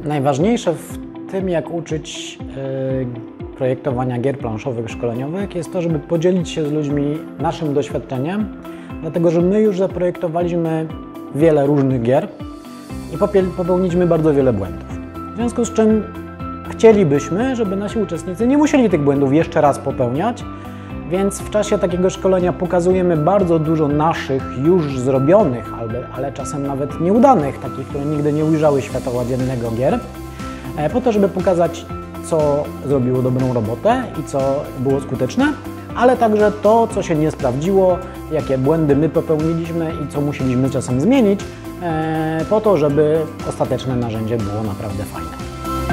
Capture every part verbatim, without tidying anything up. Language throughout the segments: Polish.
Najważniejsze w tym, jak uczyć yy, projektowania gier planszowych, szkoleniowych, jest to, żeby podzielić się z ludźmi naszym doświadczeniem, dlatego że my już zaprojektowaliśmy wiele różnych gier i popełniliśmy bardzo wiele błędów. W związku z czym chcielibyśmy, żeby nasi uczestnicy nie musieli tych błędów jeszcze raz popełniać, więc w czasie takiego szkolenia pokazujemy bardzo dużo naszych już zrobionych, ale czasem nawet nieudanych, takich, które nigdy nie ujrzały światła dziennego gier, po to, żeby pokazać, co zrobiło dobrą robotę i co było skuteczne, ale także to, co się nie sprawdziło, jakie błędy my popełniliśmy i co musieliśmy czasem zmienić, po to, żeby ostateczne narzędzie było naprawdę fajne.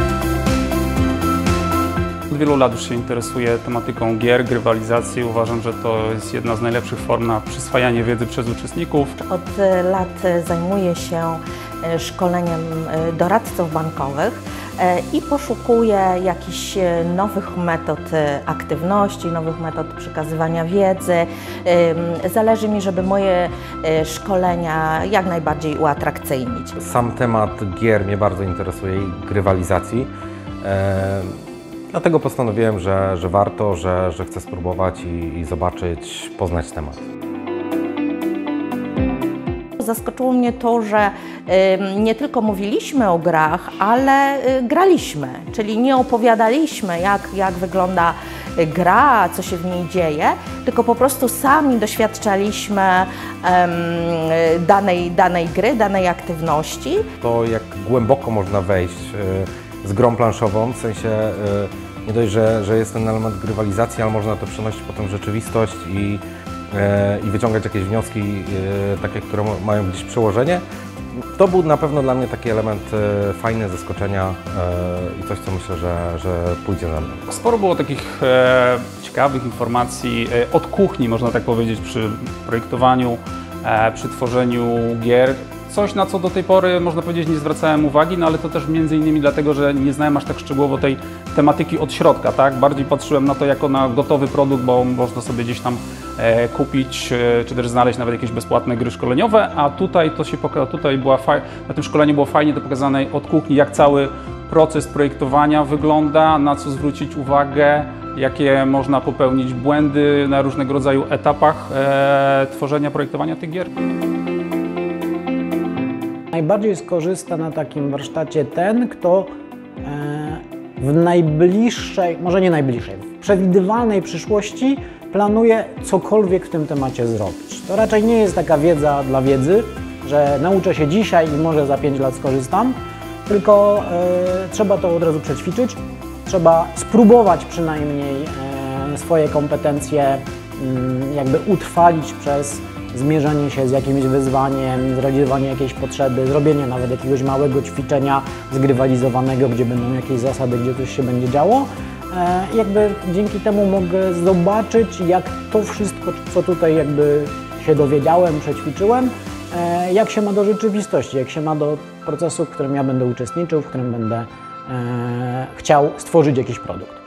Od wielu lat już się interesuję tematyką gier, grywalizacji. Uważam, że to jest jedna z najlepszych form na przyswajanie wiedzy przez uczestników. Od lat zajmuję się szkoleniem doradców bankowych i poszukuję jakichś nowych metod aktywności, nowych metod przekazywania wiedzy. Zależy mi, żeby moje szkolenia jak najbardziej uatrakcyjnić. Sam temat gier mnie bardzo interesuje i grywalizacji. Dlatego postanowiłem, że, że warto, że, że chcę spróbować i, i zobaczyć, poznać temat. Zaskoczyło mnie to, że y, nie tylko mówiliśmy o grach, ale y, graliśmy, czyli nie opowiadaliśmy, jak, jak wygląda gra, co się w niej dzieje, tylko po prostu sami doświadczaliśmy y, danej, danej gry, danej aktywności. To, jak głęboko można wejść y, z grą planszową, w sensie y, nie dość, że, że jest ten element grywalizacji, ale można to przenosić potem w rzeczywistość i, i wyciągać jakieś wnioski takie, które mają gdzieś przełożenie. To był na pewno dla mnie taki element fajny, zaskoczenia i coś, co myślę, że, że pójdzie na mnie. Sporo było takich e, ciekawych informacji e, od kuchni, można tak powiedzieć, przy projektowaniu, e, przy tworzeniu gier. Coś, na co do tej pory, można powiedzieć, nie zwracałem uwagi, no ale to też między innymi dlatego, że nie znałem aż tak szczegółowo tej tematyki od środka, tak? Bardziej patrzyłem na to jako na gotowy produkt, bo można sobie gdzieś tam e, kupić, e, czy też znaleźć nawet jakieś bezpłatne gry szkoleniowe, a tutaj to się pokazało, tutaj była faj... na tym szkoleniu było fajnie to pokazane od kuchni, jak cały proces projektowania wygląda, na co zwrócić uwagę, jakie można popełnić błędy na różnego rodzaju etapach e, tworzenia, projektowania tych gier. Najbardziej skorzysta na takim warsztacie ten, kto w najbliższej, może nie najbliższej, w przewidywalnej przyszłości planuje cokolwiek w tym temacie zrobić. To raczej nie jest taka wiedza dla wiedzy, że nauczę się dzisiaj i może za pięć lat skorzystam, tylko e, trzeba to od razu przećwiczyć, trzeba spróbować przynajmniej e, swoje kompetencje m, jakby utrwalić przez zmierzenie się z jakimś wyzwaniem, zrealizowanie jakiejś potrzeby, zrobienie nawet jakiegoś małego ćwiczenia zgrywalizowanego, gdzie będą jakieś zasady, gdzie coś się będzie działo. E, jakby dzięki temu mogę zobaczyć, jak to wszystko, co tutaj jakby się dowiedziałem, przećwiczyłem, e, jak się ma do rzeczywistości, jak się ma do procesu, w którym ja będę uczestniczył, w którym będę e, chciał stworzyć jakiś produkt.